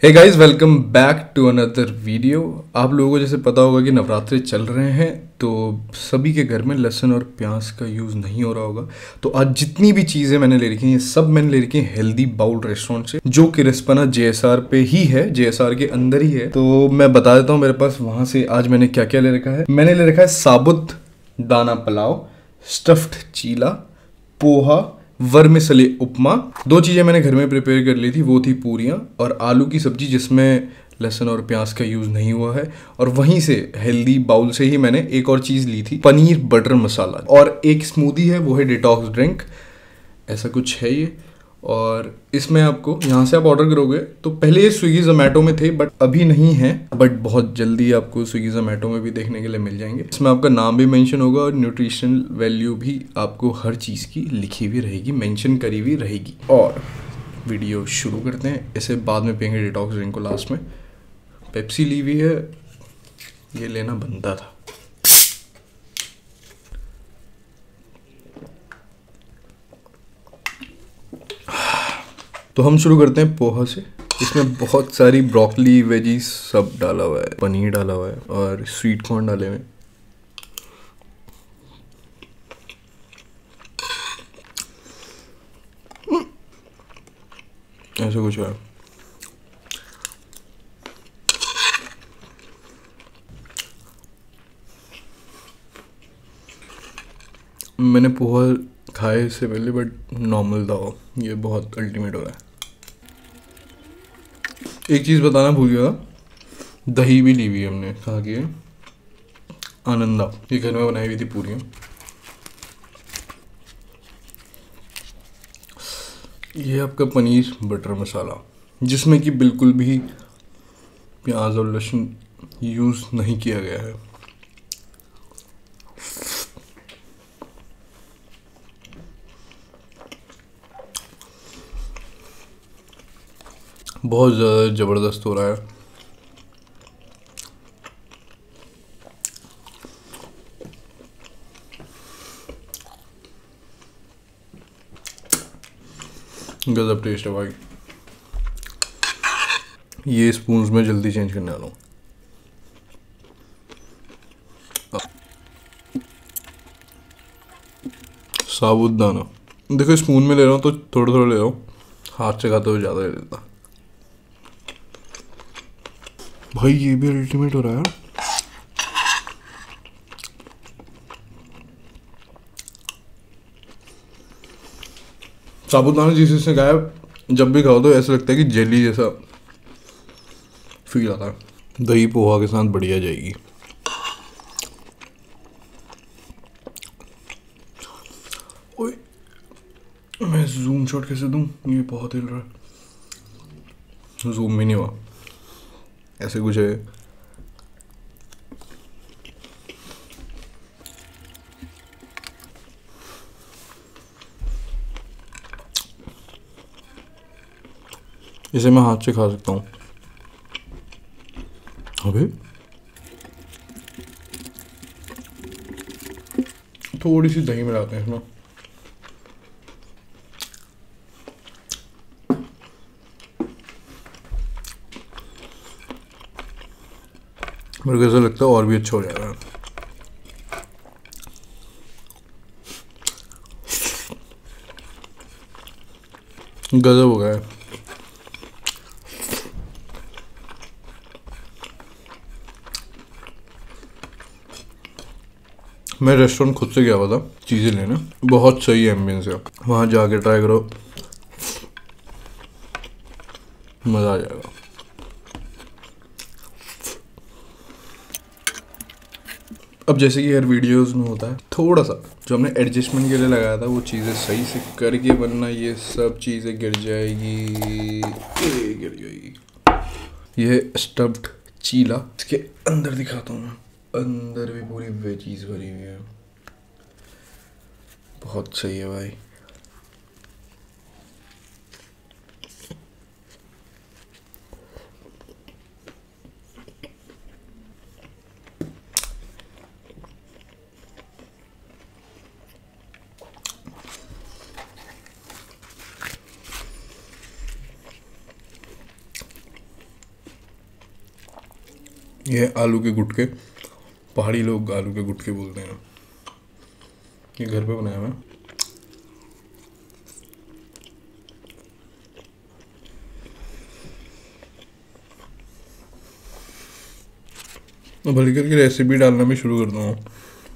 Hey guys, welcome back to another video. आप लोगों को जैसे पता होगा कि नवरात्रे चल रहे हैं तो सभी के घर में लहसुन और प्याज का यूज़ नहीं हो रहा होगा। तो आज जितनी भी चीज़ें मैंने ले रखी हैं ये सब मैंने ले रखी हैं हेल्दी बाउल रेस्टोरेंट से, जो कि रिस्पना जेएसआर पे ही है, जेएसआर के अंदर ही है। तो मैं बता देता हूँ मेरे पास वहाँ से आज मैंने क्या क्या ले रखा है। मैंने ले रखा है साबुत दाना पुलाव, स्टफ्ड चीला, पोहा, वर्मिसली उपमा। दो चीज़ें मैंने घर में प्रिपेयर कर ली थी, वो थी पूरियाँ और आलू की सब्जी जिसमें लहसुन और प्याज का यूज़ नहीं हुआ है। और वहीं से हेल्दी बाउल से ही मैंने एक और चीज़ ली थी, पनीर बटर मसाला, और एक स्मूदी है, वो है डिटॉक्स ड्रिंक। ऐसा कुछ है ये। और इसमें आपको यहाँ से आप ऑर्डर करोगे तो पहले ये स्विगी जोमेटो में थे बट अभी नहीं है, बट बहुत जल्दी आपको स्विगी जोमेटो में भी देखने के लिए मिल जाएंगे। इसमें आपका नाम भी मेंशन होगा और न्यूट्रिशनल वैल्यू भी आपको हर चीज़ की लिखी हुई रहेगी, मेंशन करी हुई रहेगी। और वीडियो शुरू करते हैं। इसे बाद में पियेंगे डिटॉक्स ड्रिंक को लास्ट में। पेप्सी ली हुई है, ये लेना बनता था। तो हम शुरू करते हैं पोहा से। इसमें बहुत सारी ब्रोकली, वेजीज सब डाला हुआ है, पनीर डाला हुआ है और स्वीट कॉर्न डाले हुए हैं। ऐसा कुछ है। मैंने पोहा खाए इससे पहले बट नॉर्मल था वो, ये बहुत अल्टीमेट हो रहा है। एक चीज़ बताना भूल गया था, दही भी ली हुई है हमने, कहा कि आनंदा, ये घर में बनाई हुई थी पूरी। ये आपका पनीर बटर मसाला, जिसमें कि बिल्कुल भी प्याज और लहसुन यूज़ नहीं किया गया है। बहुत ज़्यादा ज़बरदस्त हो रहा है। गजब टेस्ट है भाई। ये स्पून्स में जल्दी चेंज करने वाला हूँ। साबूदाना देखो, स्पून में ले रहा हूँ तो थोड़ा थोड़ा ले रहा हूँ, हाथ से खाता हुआ ज़्यादा ले लेता। भाई ये भी अल्टीमेट हो रहा है। साबूदाना जिस से गायब, जब भी खाओ तो ऐसा लगता है कि जेली जैसा फील आता है। दही पोहा के साथ बढ़िया जाएगी। ओए, मैं जूम शॉट कैसे दूं? ये बहुत हिल रहा है। जूम भी नहीं हुआ, ऐसे कुछ है। इसे मैं हाथ से खा सकता हूँ। अबे थोड़ी सी दही मिलाते हैं इसमें। मेरे को ऐसा लगता है और भी अच्छा हो जाएगा। गजब हो गया है। मैं रेस्टोरेंट खुद से गया हुआ था चीज़ें लेने, बहुत सही एम्बियंस है, वहाँ जाके ट्राई करो, मज़ा आ जाएगा। अब जैसे कि हर वीडियोस में होता है, थोड़ा सा जो हमने एडजस्टमेंट के लिए लगाया था वो चीज़ें सही से करके, वरना ये सब चीज़ें गिर जाएगी, ये गिर जाएगी। ये स्टफ्ड चीला, इसके अंदर दिखाता हूँ मैं, अंदर भी पूरी वेजीज भरी हुई है, बहुत सही है भाई। ये आलू के गुटके, पहाड़ी लोग आलू के गुटके बोलते हैं। ये घर पे बनाया हुआ है। अब हल्की हल्की रेसिपी डालना भी शुरू करता हूँ।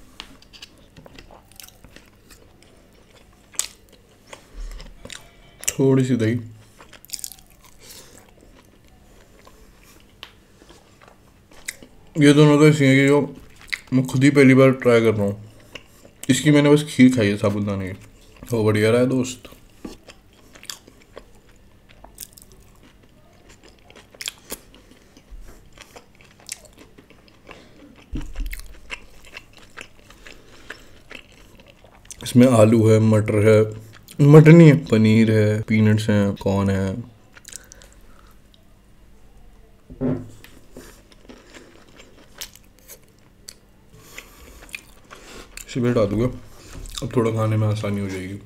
थोड़ी सी दही, ये दोनों तो ऐसी हैं कि जो मैं खुद ही पहली बार ट्राई कर रहा हूँ। इसकी मैंने बस खीर खाई है साबूदाने की, वो बढ़िया रहा है दोस्त। इसमें आलू है, मटर है, मटर नहीं है, पनीर है, पीनट्स हैं, कॉर्न है। इसी पे डाल दूंगा, अब थोड़ा खाने में आसानी हो जाएगी।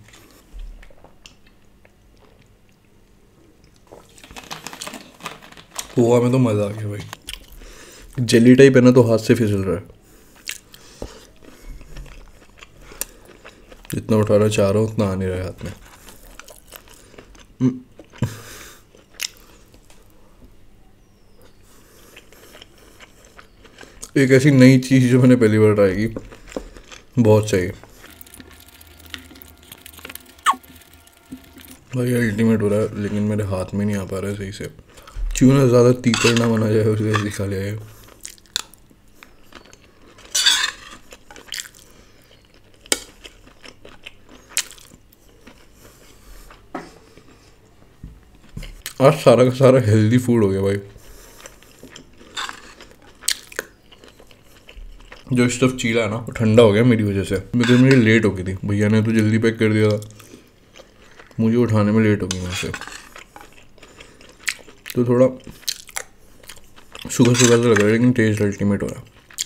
पोहा में तो मज़ा आ गया भाई। जेली टाइप है ना, तो हाथ से फिसल रहा है। जितना उठाना चाह रहा हूँ उतना आ नहीं रहा है हाथ में। एक ऐसी नई चीज़ जो मैंने पहली बार ट्राई की, बहुत सही भाई, अल्टीमेट हो रहा है। लेकिन मेरे हाथ में नहीं आ पा रहा है सही से। चूना ज़्यादा तीखा ना बना जाए, उसके ऐसे खा लिया है। आज सारा का सारा हेल्दी फूड हो गया भाई। जो स्टफ चीला है ना, वो ठंडा हो गया मेरी वजह से। मेरी लेट हो गई थी, भैया ने तो जल्दी पैक कर दिया था, मुझे उठाने में लेट हो गई वहाँ से। तो थोड़ा सूखा सूखा सा लग रहा है, लेकिन टेस्ट अल्टीमेट हो रहा है।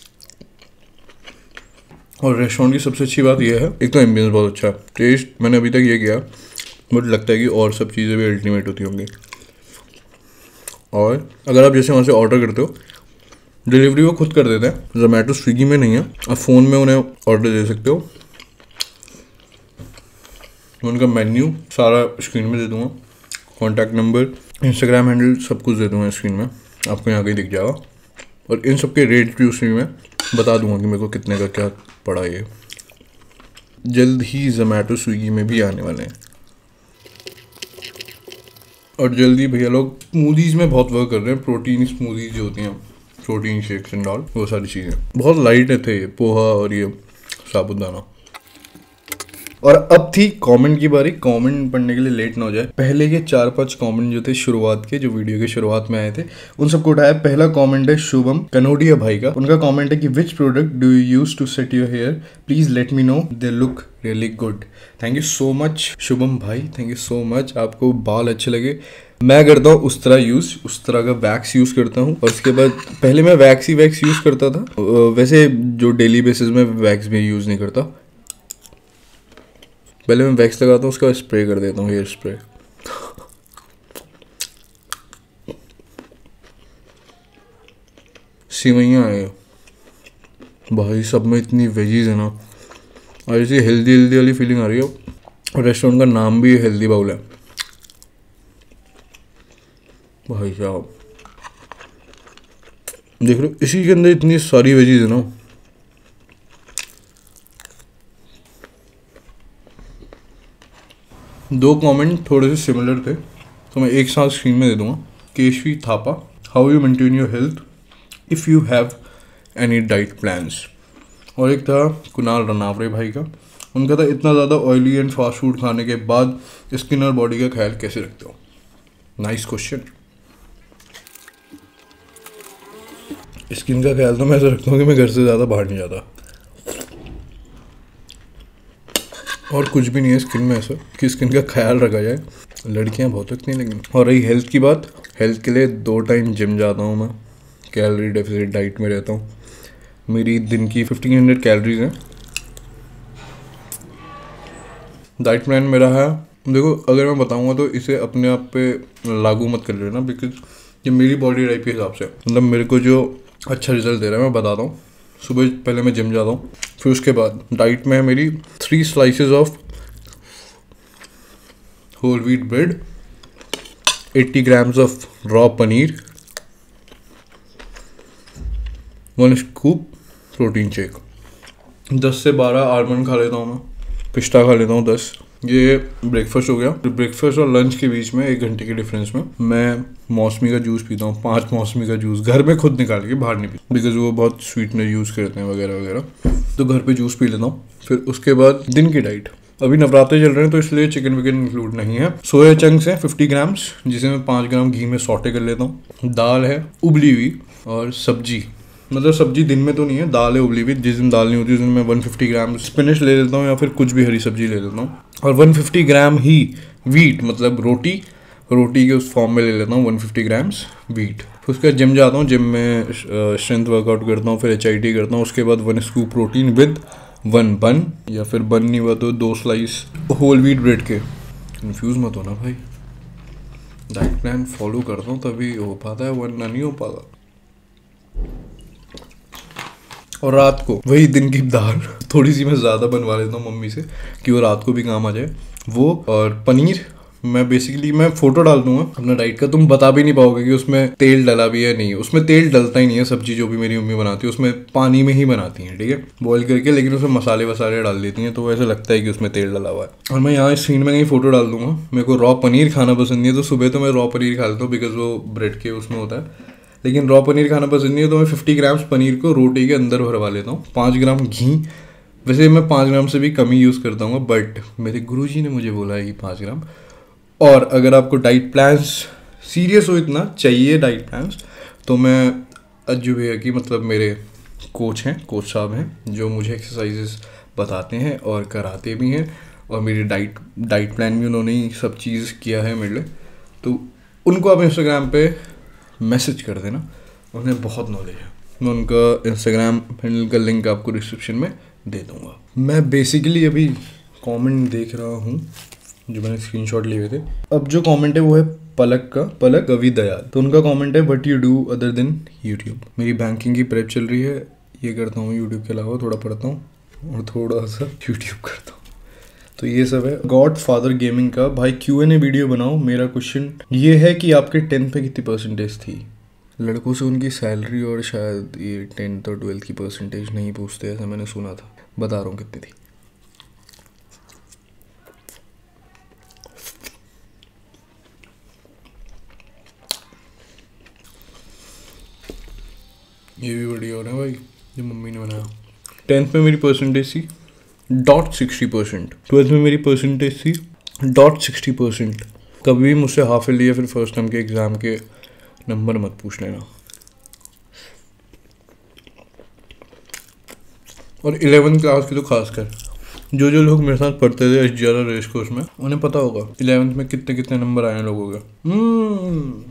और रेस्टोरेंट की सबसे अच्छी बात यह है, एक तो एम्बियंस बहुत अच्छा है। टेस्ट मैंने अभी तक ये किया, बट लगता है कि और सब चीज़ें भी अल्टीमेट होती होंगी। और अगर आप जैसे वहाँ से ऑर्डर करते हो, डिलीवरी वो खुद कर देते हैं। जोमेटो स्विगी में नहीं है, आप फ़ोन में उन्हें ऑर्डर दे सकते हो। मैं उनका मेन्यू सारा स्क्रीन में दे दूँगा, कॉन्टैक्ट नंबर, इंस्टाग्राम हैंडल, सब कुछ दे दूँगा स्क्रीन में, आपको यहाँ कहीं दिख जाएगा। और इन सब के रेट भी उसी में बता दूँगा कि मेरे को कितने का क्या पड़ा। ये जल्द ही जोमेटो स्विगी में भी आने वाले हैं। और जल्दी भैया लोग स्मूदीज़ में बहुत वर्क कर रहे हैं। प्रोटीन स्मूदीज जो होती हैं, प्रोटीन शेक्स एंड ऑल, वो सारी चीज़ें बहुत लाइट थे ये पोहा और ये साबूदाना। और अब थी कमेंट की बारी। कमेंट पढ़ने के लिए लेट ना हो जाए। पहले के 4-5 कमेंट जो थे शुरुआत के, जो वीडियो के शुरुआत में आए थे, उन सबको उठाया। पहला कमेंट है शुभम कनोडिया भाई का। उनका कमेंट है कि which product do you use to set your hair, please let me know, they look really good. Thank you so much Shubham भाई, थैंक यू सो मच। आपको बाल अच्छे लगे। मैं करता हूँ उस तरह यूज़, उस तरह का वैक्स यूज़ करता हूँ। और उसके बाद पहले मैं वैक्स ही वैक्स यूज़ करता था। वैसे जो डेली बेसिस में वैक्स भी यूज़ नहीं करता। पहले मैं वैक्स लगाता हूँ, उसका स्प्रे कर देता हूँ, हेयर स्प्रे। सिवैयाँ आए भाई, सब में इतनी वेजीज है ना, और ऐसी हेल्दी हेल्दी वाली फीलिंग आ रही है। और रेस्टोरेंट का नाम भी हेल्दी बाउल है भाई साहब। देख लो, इसी के अंदर इतनी सारी वेजीज है ना। दो कमेंट थोड़े से सिमिलर थे, तो मैं एक साथ स्क्रीन में दे दूंगा। Keshavi Thapa, how you maintain your health if you have any diet plans. और एक था कुणाल रनावरे भाई का, उनका था इतना ज़्यादा ऑयली एंड फास्ट फूड खाने के बाद स्किन और बॉडी का ख्याल कैसे रखते हो। Nice question. स्किन का ख्याल तो मैं ऐसा रखता हूँ कि मैं घर से ज़्यादा बाहर नहीं जाता, और कुछ भी नहीं है स्किन में ऐसा कि स्किन का ख्याल रखा जाए। लड़कियां बहुत रखती हैं लेकिन। और रही हेल्थ की बात, हेल्थ के लिए 2 टाइम जिम जाता हूँ मैं, कैलोरी डेफिसिट डाइट में रहता हूँ। मेरी दिन की 1500 कैलोरीज हैं। डाइट प्लान मेरा है, देखो अगर मैं बताऊँगा तो इसे अपने आप पे लागू मत कर लेना, बिकॉज ये मेरी बॉडी टाइप के हिसाब से, मतलब मेरे को जो अच्छा रिजल्ट दे रहा है, मैं बताता हूँ। सुबह पहले मैं जिम जाता हूँ, फिर उसके बाद डाइट में है मेरी 3 slices of whole wheat bread, 80 grams of raw paneer, 1 scoop protein shake, 10 से 12 आलमंड खा लेता हूँ मैं, पिस्ता खा लेता हूँ 10। ये ब्रेकफास्ट हो गया। ब्रेकफास्ट और लंच के बीच में 1 घंटे के डिफरेंस में मैं मौसमी का जूस पीता हूँ, 5 मौसमी का जूस घर में खुद निकाल के, बाहर नहीं पीता बिकॉज वो बहुत स्वीटनर यूज़ करते हैं वगैरह वगैरह, तो घर पे जूस पी लेता हूँ। फिर उसके बाद दिन की डाइट, अभी नवरात्रे चल रहे हैं तो इसलिए चिकन विकन इंक्लूड नहीं है। सोया चंक्स हैं 50 ग्राम्स, जिसे मैं 5 ग्राम घी में सौटे कर लेता हूँ। दाल है उबली हुई, और सब्जी, मतलब सब्जी दिन में तो नहीं है, दाल है उबली हुई। जिस दिन दाल नहीं होती उस दिन मैं 150 ग्राम स्पिनच ले लेता हूँ, या फिर कुछ भी हरी सब्जी ले लेता हूँ, और 150 ग्राम ही वीट, मतलब रोटी के उस फॉर्म में ले लेता हूँ 150 ग्राम्स वीट। फिर उसके बाद जिम जाता हूँ, जिम में स्ट्रेंथ वर्कआउट करता हूँ, फिर HIIT करता हूँ। उसके बाद 1 स्कूप प्रोटीन विद 1 बन, या फिर बन नहीं हुआ तो 2 स्लाइस होल व्हीट ब्रेड के। कंफ्यूज मत होना भाई, डाइट प्लान फॉलो करता हूँ तभी हो पाता है, वरना नहीं हो पाता। और रात को वही दिन की दाल थोड़ी सी मैं ज़्यादा बनवा लेता हूँ मम्मी से कि वो रात को भी काम आ जाए, वो और पनीर। मैं बेसिकली मैं फोटो डाल दूंगा अपना डाइट का, तुम बता भी नहीं पाओगे कि उसमें तेल डला भी है नहीं है। उसमें तेल डलता ही नहीं है, सब्जी जो भी मेरी मम्मी बनाती है उसमें पानी में ही बनाती हैं, ठीक है, बॉईल करके, लेकिन उसमें मसाले वसाले डाल देती हैं तो ऐसा लगता है कि उसमें तेल डला हुआ है। और मैं यहाँ स्क्रीन में कहीं फोटो डाल दूंगा। मेरे को रॉ पनीर खाना पसंद नहीं है, तो सुबह तो मैं रॉ पनीर खा लेता हूँ बिकॉज वो ब्रेड के उसमें होता है, लेकिन रॉ पनीर खाना पसंद नहीं है तो मैं 50 ग्राम्स पनीर को रोटी के अंदर भरवा लेता हूँ। 5 ग्राम घी, वैसे मैं 5 ग्राम से भी कम ही यूज़ करता हूँ, बट मेरे गुरुजी ने मुझे बोला है कि 5 ग्राम। और अगर आपको डाइट प्लान्स सीरियस हो, इतना चाहिए डाइट प्लान्स, तो मैं अज्जू भैया की, मतलब मेरे कोच कोच साहब हैं जो मुझे एक्सरसाइजेस बताते हैं और कराते भी हैं, और मेरी डाइट प्लान भी उन्होंने ही सब चीज़ किया है मेरे लिए। तो उनको आप इंस्टाग्राम पे मैसेज कर देना, उन्हें बहुत नॉलेज है। मैं उनका इंस्टाग्राम हैंडल का लिंक आपको डिस्क्रिप्शन में दे दूँगा। मैं बेसिकली अभी कमेंट देख रहा हूँ जो मैंने स्क्रीनशॉट लिए हुए थे। अब जो कमेंट है वो है पलक अभी दयाल। तो उनका कमेंट है, what you do other than YouTube. मेरी बैंकिंग की प्रेप चल रही है, ये करता हूँ यूट्यूब के अलावा, थोड़ा पढ़ता हूँ और थोड़ा सा यूट्यूब करता हूँ, तो ये सब है। गॉड फादर गेमिंग का, भाई Q&A वीडियो बनाओ। मेरा क्वेश्चन ये है कि आपके 10th पे कितनी परसेंटेज थी। लड़कों से उनकी सैलरी और शायद ये 10th और 12th की परसेंटेज नहीं पूछते, ऐसा मैंने सुना था। बता रहा हूँ कितनी थी। ये भी बढ़िया हो रहा है भाई, जो मम्मी ने बनाया। 10th में मेरी परसेंटेज थी .60%, 12th में मेरी परसेंटेज थी .60%। कभी भी मुझसे हाफिल या फिर फर्स्ट टर्म के एग्ज़ाम के नंबर मत पूछ लेना। और 11th क्लास की तो खासकर, जो लोग मेरे साथ पढ़ते थे SGR रेस कोर्स में, उन्हें पता होगा 11th में कितने कितने नंबर आए लोगों के।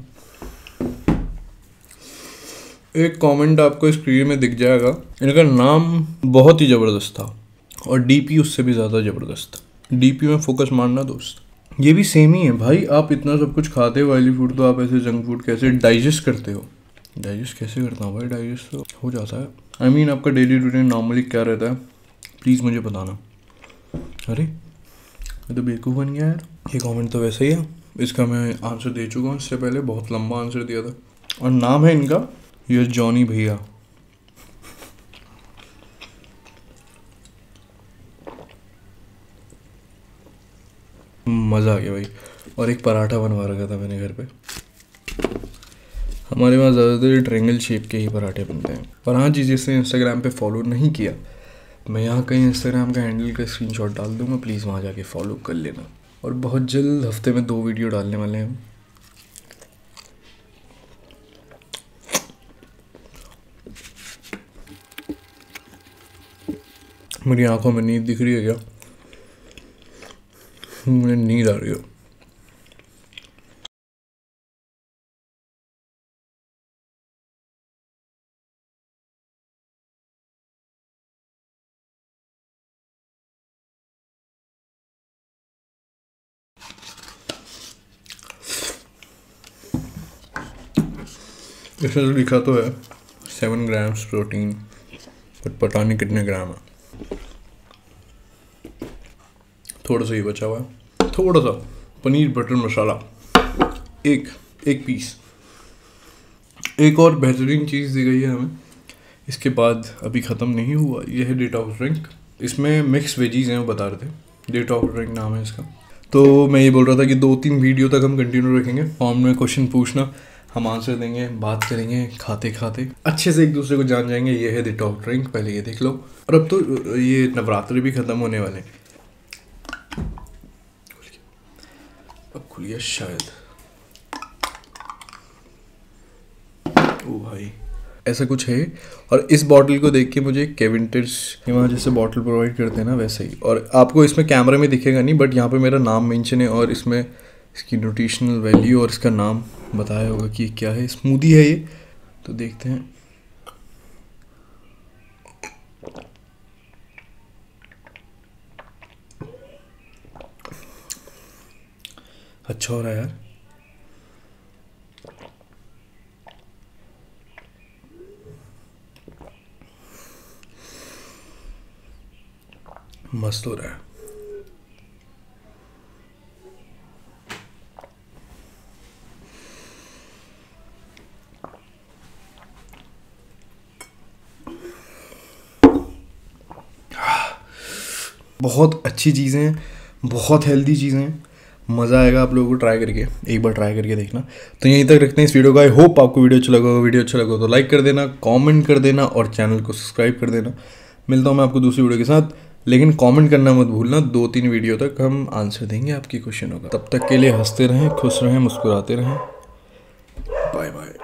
एक कमेंट आपको स्क्रीन में दिख जाएगा, इनका नाम बहुत ही ज़बरदस्त था और DP उससे भी ज़्यादा ज़बरदस्त। DP में फोकस मारना दोस्त, ये भी सेम ही है भाई। आप इतना सब कुछ खाते हो ऑयली फूड, तो आप ऐसे जंक फूड कैसे डाइजेस्ट करते हो? डाइजेस्ट कैसे करता हूँ भाई, डाइजेस्ट तो हो जाता है। I mean, आपका डेली रूटीन नॉर्मली क्या रहता है, प्लीज़ मुझे बताना। अरे मैं तो बेवकूफ़ बन गया यार। ये कमेंट तो वैसे ही है, इसका मैं आंसर दे चुका हूँ इससे पहले, बहुत लंबा आंसर दिया था। और नाम है इनका ये जॉनी भैया। मज़ा आ गया भाई। और एक पराठा बनवा रखा था मैंने घर पे। हमारे वहाँ ज़्यादातर ट्रायंगल शेप के ही पराठे बनते हैं। और हाँ जी, जिसने इंस्टाग्राम पे फॉलो नहीं किया, मैं यहाँ कहीं इंस्टाग्राम का हैंडल का स्क्रीनशॉट डाल दूँगा, प्लीज़ वहाँ जाके फॉलो कर लेना। और बहुत जल्द हफ्ते में 2 वीडियो डालने वाले हैं। मेरी आंखों में नींद दिख रही है क्या? मुझे नींद आ रही है। इसमें तो लिखा तो है 7 ग्राम्स प्रोटीन, बट पता नहीं कितने ग्राम है। थोड़ा सा ही बचा हुआ है, थोड़ा सा पनीर बटर मसाला, एक पीस। एक और बेहतरीन चीज़ दी गई है हमें इसके बाद, अभी ख़त्म नहीं हुआ। यह है डिटॉक्स ड्रिंक, इसमें मिक्स वेजीज हैं, वो बता रहे थे। डिटॉक्स ड्रिंक नाम है इसका। तो मैं ये बोल रहा था कि 2-3 वीडियो तक हम कंटिन्यू रखेंगे, फॉर्म में क्वेश्चन पूछना, हम आंसर देंगे, बात करेंगे, खाते खाते अच्छे से एक दूसरे को जान जाएंगे। ये है डिटॉक्स ड्रिंक, पहले ये देख लो। और अब तो ये नवरात्रि भी ख़त्म होने वाले हैं। अब खुल गया शायद। ओ भाई, ऐसा कुछ है। और इस बॉटल को देख के मुझे केविंटिस वहाँ जैसे बॉटल प्रोवाइड करते हैं ना, वैसे ही। और आपको इसमें कैमरा में दिखेगा नहीं, बट यहाँ पे मेरा नाम मेंशन है और इसमें इसकी न्यूट्रिशनल वैल्यू और इसका नाम बताया होगा कि क्या है। स्मूदी है ये, तो देखते हैं। अच्छा हो रहा है यार। मस्त हो रहा है। बहुत अच्छी चीज़ें हैं, बहुत हेल्दी चीज़ें हैं। मज़ा आएगा आप लोगों को ट्राई करके, एक बार ट्राई करके देखना। तो यहीं तक रखते हैं इस वीडियो को। आई होप आपको वीडियो अच्छा लगा होगा। वीडियो अच्छा लगा तो लाइक कर देना, कमेंट कर देना और चैनल को सब्सक्राइब कर देना। मिलता हूँ मैं आपको दूसरी वीडियो के साथ, लेकिन कमेंट करना मत भूलना। 2-3 वीडियो तक हम आंसर देंगे आपकी क्वेश्चनों का। तब तक के लिए हंसते रहें, खुश रहें, मुस्कुराते रहें। Bye bye.